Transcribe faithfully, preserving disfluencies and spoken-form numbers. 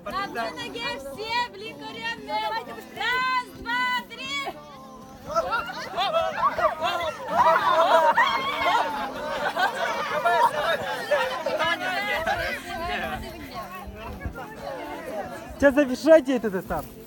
На одной ноге все, блин, раз, два, три. Сейчас завершайте этот этап.